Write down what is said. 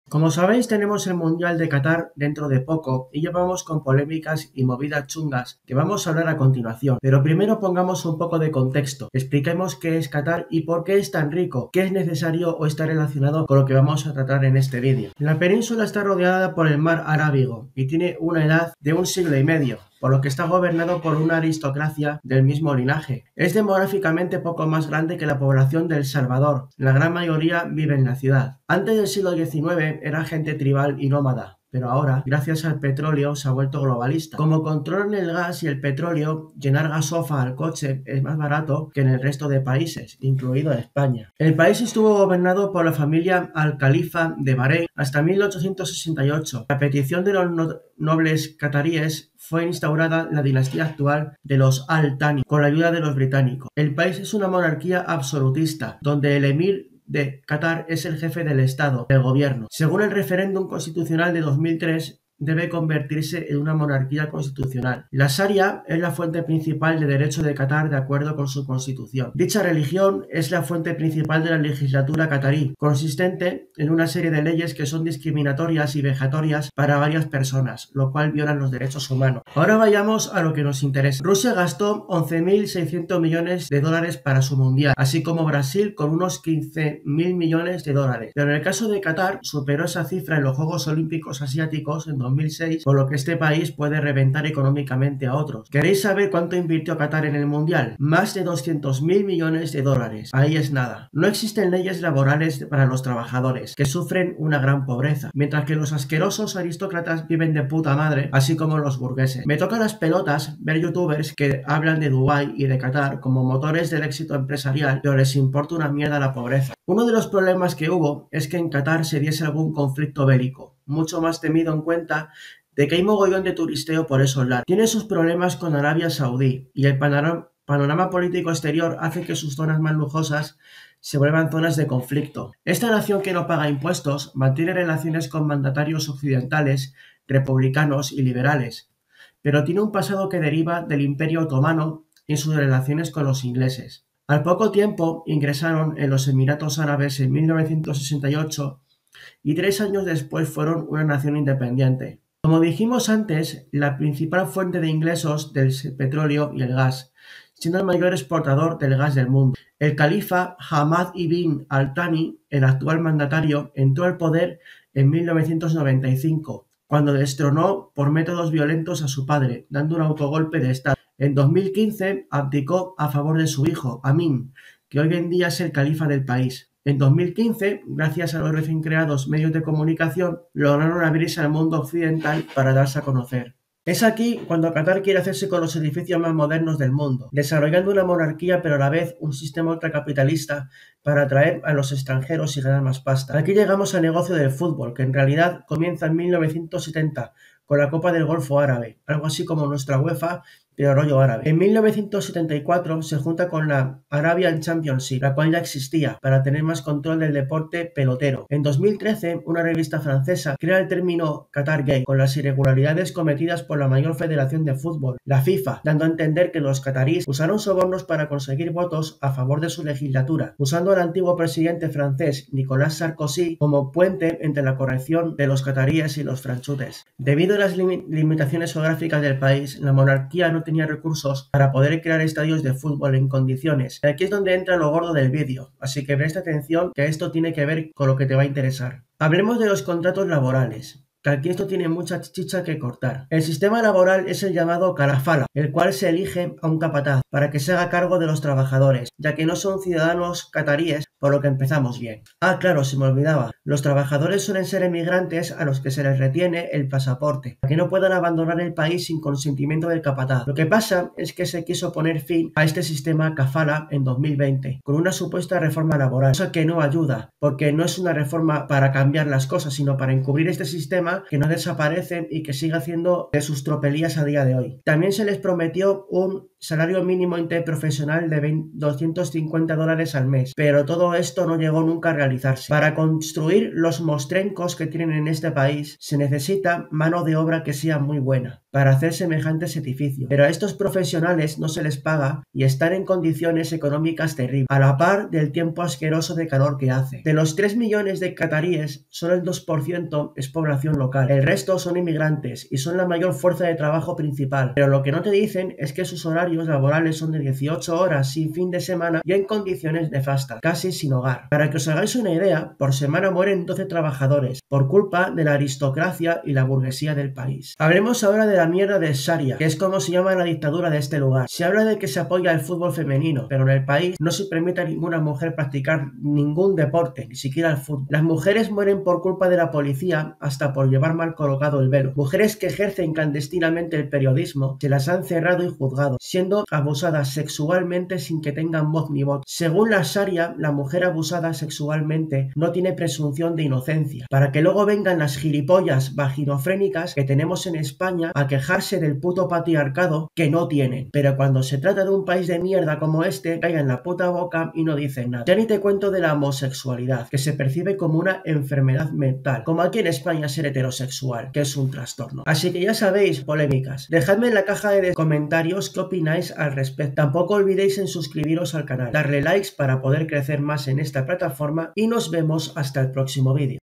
Como sabéis, tenemos el Mundial de Qatar dentro de poco y ya vamos con polémicas y movidas chungas que vamos a hablar a continuación. Pero primero pongamos un poco de contexto. Expliquemos qué es Qatar y por qué es tan rico, qué es necesario o está relacionado con lo que vamos a tratar en este vídeo. La península está rodeada por el mar Arábigo y tiene una edad de 1 siglo y medio, por lo que está gobernado por una aristocracia del mismo linaje. Es demográficamente poco más grande que la población de El Salvador. La gran mayoría vive en la ciudad. Antes del siglo XIX era gente tribal y nómada, pero ahora, gracias al petróleo, se ha vuelto globalista. Como controlan el gas y el petróleo, llenar gasofa al coche es más barato que en el resto de países, incluido España. El país estuvo gobernado por la familia Al-Khalifa de Bahrein hasta 1868. A petición de los nobles cataríes fue instaurada la dinastía actual de los Al Thani con la ayuda de los británicos. El país es una monarquía absolutista, donde el emir de Qatar es el jefe del Estado, del gobierno. Según el referéndum constitucional de 2003, debe convertirse en una monarquía constitucional. La Sharia es la fuente principal de derecho de Qatar de acuerdo con su constitución. Dicha religión es la fuente principal de la legislatura qatarí, consistente en una serie de leyes que son discriminatorias y vejatorias para varias personas, lo cual viola los derechos humanos. Ahora vayamos a lo que nos interesa. Rusia gastó 11.600 millones de dólares para su mundial, así como Brasil con unos 15.000 millones de dólares. Pero en el caso de Qatar, superó esa cifra en los Juegos Olímpicos Asiáticos en 2006, por lo que este país puede reventar económicamente a otros. ¿Queréis saber cuánto invirtió Qatar en el mundial? Más de 200.000 millones de dólares. Ahí es nada. No existen leyes laborales para los trabajadores, que sufren una gran pobreza, mientras que los asquerosos aristócratas viven de puta madre, así como los burgueses. Me toca las pelotas ver youtubers que hablan de Dubái y de Qatar como motores del éxito empresarial, pero les importa una mierda la pobreza. Uno de los problemas que hubo es que en Qatar se diese algún conflicto bélico, mucho más temido en cuenta de que hay mogollón de turisteo por esos lados. Tiene sus problemas con Arabia Saudí y el panorama político exterior hace que sus zonas más lujosas se vuelvan zonas de conflicto. Esta nación que no paga impuestos mantiene relaciones con mandatarios occidentales, republicanos y liberales, pero tiene un pasado que deriva del Imperio Otomano en sus relaciones con los ingleses. Al poco tiempo ingresaron en los Emiratos Árabes en 1968 y 3 años después fueron una nación independiente. Como dijimos antes, la principal fuente de ingresos del petróleo y el gas, siendo el mayor exportador del gas del mundo. El califa Hamad ibn al-Thani, el actual mandatario, entró al poder en 1995, cuando destronó por métodos violentos a su padre, dando un autogolpe de estado. En 2015 abdicó a favor de su hijo, Amin, que hoy en día es el califa del país. En 2015, gracias a los recién creados medios de comunicación, lograron abrirse al mundo occidental para darse a conocer. Es aquí cuando Qatar quiere hacerse con los edificios más modernos del mundo, desarrollando una monarquía pero a la vez un sistema ultracapitalista para atraer a los extranjeros y ganar más pasta. Aquí llegamos al negocio del fútbol, que en realidad comienza en 1970 con la Copa del Golfo Árabe, algo así como nuestra UEFA, pero rollo árabe. En 1974 se junta con la Arabian Championship, la cual ya existía, para tener más control del deporte pelotero. En 2013, una revista francesa crea el término Qatar Gate, con las irregularidades cometidas por la mayor federación de fútbol, la FIFA, dando a entender que los cataríes usaron sobornos para conseguir votos a favor de su legislatura, usando al antiguo presidente francés Nicolas Sarkozy como puente entre la corrección de los cataríes y los franchutes. Debido a las limitaciones geográficas del país, la monarquía no tenía recursos para poder crear estadios de fútbol en condiciones. Aquí es donde entra lo gordo del vídeo, así que presta atención que esto tiene que ver con lo que te va a interesar. Hablemos de los contratos laborales, que aquí esto tiene mucha chicha que cortar. El sistema laboral es el llamado calafala, el cual se elige a un capataz para que se haga cargo de los trabajadores, ya que no son ciudadanos cataríes, por lo que empezamos bien. Ah, claro, se me olvidaba. Los trabajadores suelen ser emigrantes a los que se les retiene el pasaporte, para que no puedan abandonar el país sin consentimiento del capataz. Lo que pasa es que se quiso poner fin a este sistema kafala en 2020, con una supuesta reforma laboral, cosa que no ayuda, porque no es una reforma para cambiar las cosas, sino para encubrir este sistema que no desaparece y que sigue haciendo de sus tropelías a día de hoy. También se les prometió un salario mínimo interprofesional de $250 al mes, pero todo esto no llegó nunca a realizarse. Para construir los mostrencos que tienen en este país se necesita mano de obra que sea muy buena para hacer semejantes edificios, pero a estos profesionales no se les paga y están en condiciones económicas terribles, a la par del tiempo asqueroso de calor que hace. De los 3 millones de cataríes, solo el 2% es población local, el resto son inmigrantes y son la mayor fuerza de trabajo principal, pero lo que no te dicen es que sus horarios laborales son de 18 horas sin fin de semana y en condiciones nefastas, casi sin hogar. Para que os hagáis una idea, por semana mueren 12 trabajadores por culpa de la aristocracia y la burguesía del país. Hablemos ahora de la mierda de Sharia, que es como se llama la dictadura de este lugar. Se habla de que se apoya el fútbol femenino, pero en el país no se permite a ninguna mujer practicar ningún deporte, ni siquiera el fútbol. Las mujeres mueren por culpa de la policía hasta por llevar mal colocado el velo. Mujeres que ejercen clandestinamente el periodismo se las han cerrado y juzgado, siendo abusadas sexualmente sin que tengan voz ni voto. Según la Sharia, la mujer abusada sexualmente no tiene presunción de inocencia, para que luego vengan las gilipollas vaginofrénicas que tenemos en España a quejarse del puto patriarcado que no tienen. Pero cuando se trata de un país de mierda como este, callan la puta boca y no dicen nada. Ya ni te cuento de la homosexualidad, que se percibe como una enfermedad mental, como aquí en España ser heterosexual, que es un trastorno. Así que ya sabéis, polémicas. Dejadme en la caja de comentarios qué opináis al respecto. Tampoco olvidéis en suscribiros al canal, darle likes para poder crecer más en esta plataforma y nos vemos hasta el próximo vídeo.